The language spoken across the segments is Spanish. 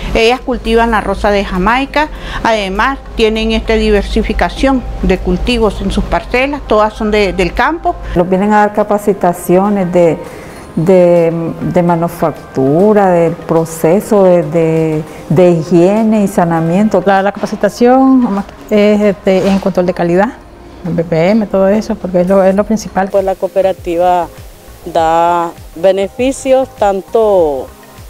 Ellas cultivan la rosa de Jamaica, además tienen diversificación de cultivos en sus parcelas, todas son del campo. Los vienen a dar capacitaciones de manufactura, del proceso de higiene y saneamiento. La capacitación es en control de calidad, el BPM, todo eso, porque es lo principal. Pues la cooperativa da beneficios tanto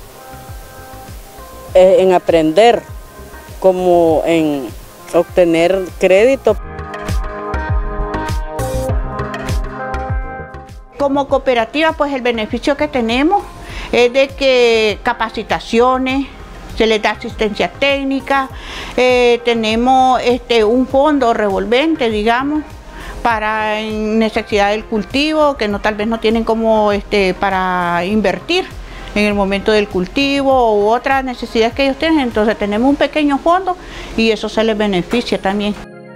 en aprender como en obtener crédito. Como cooperativa, pues el beneficio que tenemos es de que capacitaciones, se les da asistencia técnica, tenemos un fondo revolvente, digamos, para necesidad del cultivo, que tal vez no tienen como para invertir en el momento del cultivo u otras necesidades que ellos tienen, entonces tenemos un pequeño fondo y eso se les beneficia también.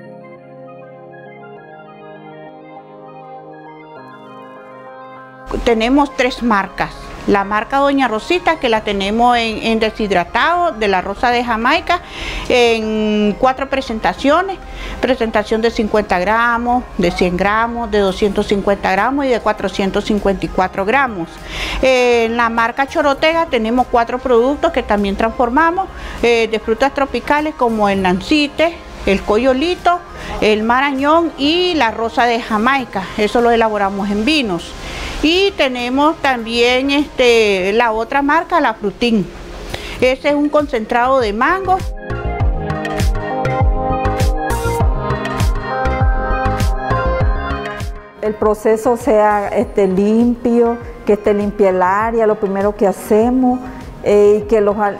Tenemos 3 marcas. La marca Doña Rosita, que la tenemos en deshidratado de la rosa de Jamaica, en 4 presentaciones. Presentación de 50 gramos, de 100 gramos, de 250 gramos y de 454 gramos. En la marca Chorotega tenemos 4 productos que también transformamos de frutas tropicales como el nancite, el coyolito, el marañón y la rosa de Jamaica. Eso lo elaboramos en vinos. Y tenemos también la otra marca, la Frutín. Ese es un concentrado de mango. El proceso sea limpio, que esté limpia el área, lo primero que hacemos, y que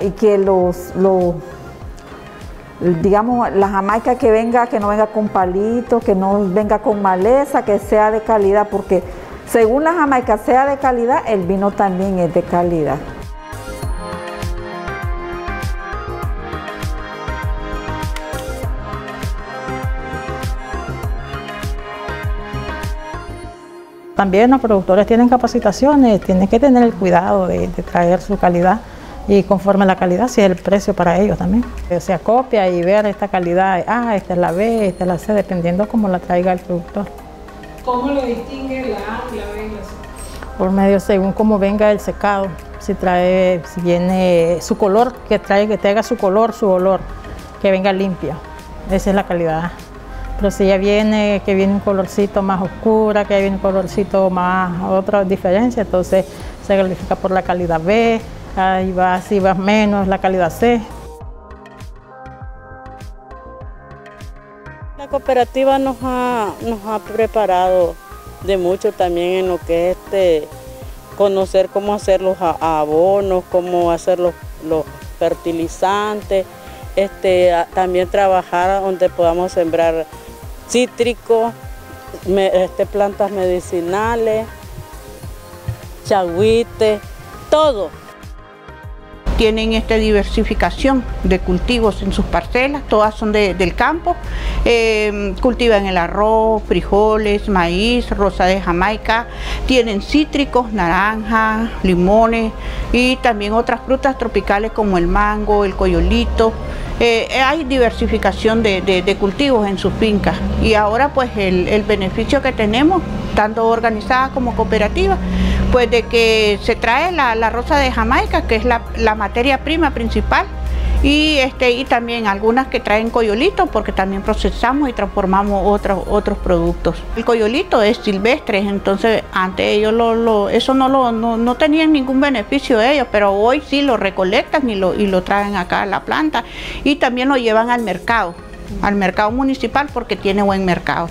digamos, la jamaica que no venga con palitos, que no venga con maleza, que sea de calidad, porque según la jamaica sea de calidad, el vino también es de calidad. También los productores tienen capacitaciones, tienen que tener el cuidado de traer su calidad y conforme a la calidad, si es el precio para ellos también. Se acopia y ver esta calidad, esta es la B, esta es la C, dependiendo cómo la traiga el productor. ¿Cómo lo distingue la A y la B? Por medio, según cómo venga el secado, si viene su color, que traiga su color, su olor, que venga limpia, esa es la calidad. Pero si ya viene, que viene un colorcito más oscura, que viene un colorcito más, otra diferencia, entonces se califica por la calidad B, ahí va, si va menos, la calidad C. La cooperativa nos ha preparado de mucho también en lo que es conocer cómo hacer los abonos, cómo hacer los fertilizantes, también trabajar donde podamos sembrar cítricos, plantas medicinales, chagüites, todo. Tienen diversificación de cultivos en sus parcelas, todas son del campo. Cultivan el arroz, frijoles, maíz, rosa de Jamaica, tienen cítricos, naranjas, limones y también otras frutas tropicales como el mango, el coyolito. Hay diversificación de cultivos en sus fincas y ahora pues el beneficio que tenemos, tanto organizada como cooperativa, pues de que se trae la rosa de Jamaica, que es la materia prima principal, y también algunas que traen coyolito, porque también procesamos y transformamos otros productos. El coyolito es silvestre, entonces antes ellos eso no tenían ningún beneficio de ellos, pero hoy sí lo recolectan y lo traen acá a la planta y también lo llevan al mercado municipal porque tiene buen mercado.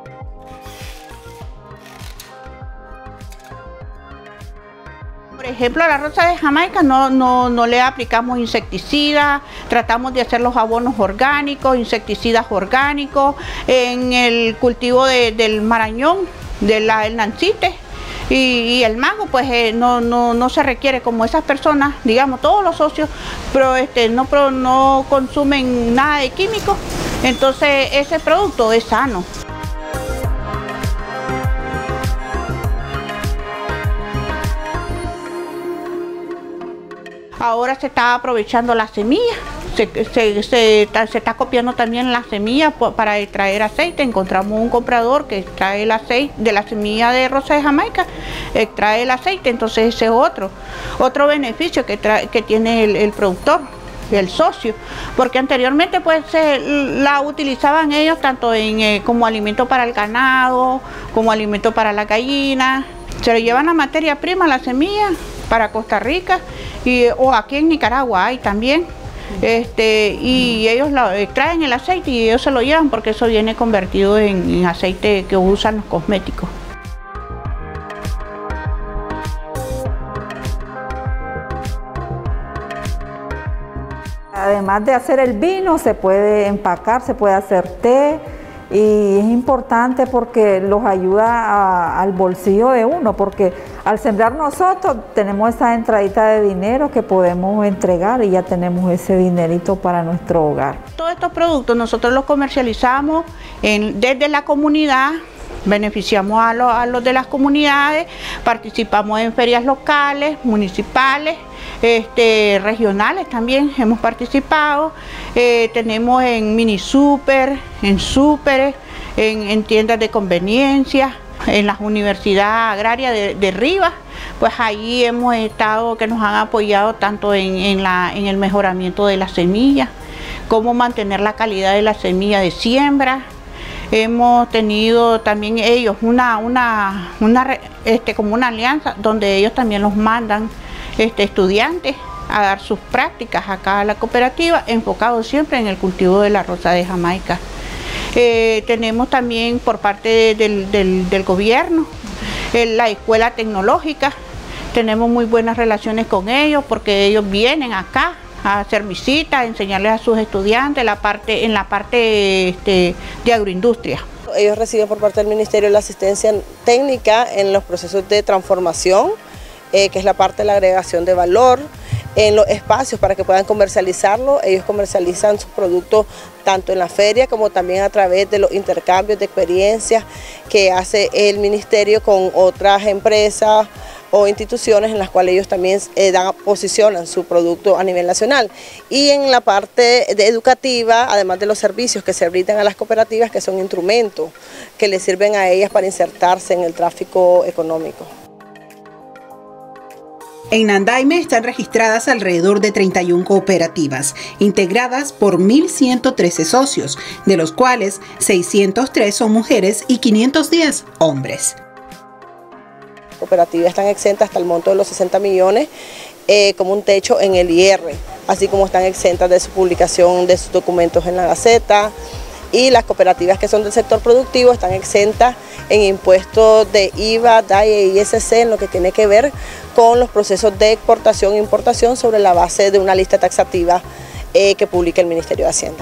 Por ejemplo, a la rosa de Jamaica no le aplicamos insecticidas, tratamos de hacer los abonos orgánicos, insecticidas orgánicos. En el cultivo del marañón, el nancite y el mango, pues no se requiere, como esas personas, digamos, todos los socios, pero no consumen nada de químicos, entonces ese producto es sano. Ahora se está aprovechando la semilla, se está copiando también la semilla para extraer aceite. Encontramos un comprador que extrae el aceite de la semilla de rosa de Jamaica, extrae el aceite, entonces ese es otro beneficio que tiene el productor, el socio, porque anteriormente pues la utilizaban ellos tanto como alimento para el ganado, como alimento para la gallina. Se le llevan la materia prima, la semilla, para Costa Rica o aquí en Nicaragua hay también. Y ellos extraen el aceite y ellos se lo llevan porque eso viene convertido en aceite que usan los cosméticos. Además de hacer el vino, se puede empacar, se puede hacer té, y es importante porque los ayuda al bolsillo de uno, porque al sembrar nosotros tenemos esa entradita de dinero que podemos entregar y ya tenemos ese dinerito para nuestro hogar. Todos estos productos nosotros los comercializamos desde la comunidad, beneficiamos a los de las comunidades, participamos en ferias locales, municipales, regionales también hemos participado, tenemos en mini super, en súperes, en tiendas de conveniencia, en la Universidad Agraria de Rivas, pues ahí hemos estado, que nos han apoyado tanto en el mejoramiento de las semillas, cómo mantener la calidad de la semilla de siembra. Hemos tenido también ellos como una alianza donde ellos también los mandan estudiantes a dar sus prácticas acá a la cooperativa, enfocados siempre en el cultivo de la rosa de Jamaica. Tenemos también por parte del gobierno la escuela tecnológica, tenemos muy buenas relaciones con ellos porque ellos vienen acá a hacer visitas, a enseñarles a sus estudiantes en la parte de agroindustria. Ellos reciben por parte del Ministerio la asistencia técnica en los procesos de transformación, que es la parte de la agregación de valor, en los espacios para que puedan comercializarlo. Ellos comercializan sus productos tanto en la feria como también a través de los intercambios de experiencias que hace el Ministerio con otras empresas o instituciones en las cuales ellos también posicionan su producto a nivel nacional. Y en la parte educativa, además de los servicios que se brindan a las cooperativas, que son instrumentos que les sirven a ellas para insertarse en el tráfico económico. En Nandaime están registradas alrededor de 31 cooperativas, integradas por 1.113 socios, de los cuales 603 son mujeres y 510 hombres. Cooperativas están exentas hasta el monto de los 60 millones como un techo en el IR, así como están exentas de su publicación de sus documentos en la Gaceta, y las cooperativas que son del sector productivo están exentas en impuestos de IVA, DAE e ISC en lo que tiene que ver con los procesos de exportación e importación sobre la base de una lista taxativa que publica el Ministerio de Hacienda.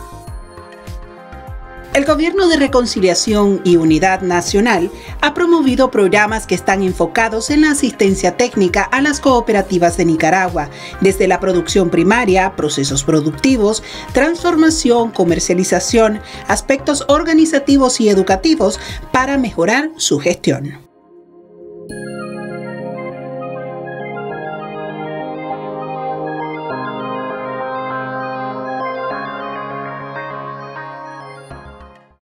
El Gobierno de Reconciliación y Unidad Nacional ha promovido programas que están enfocados en la asistencia técnica a las cooperativas de Nicaragua, desde la producción primaria, procesos productivos, transformación, comercialización, aspectos organizativos y educativos para mejorar su gestión.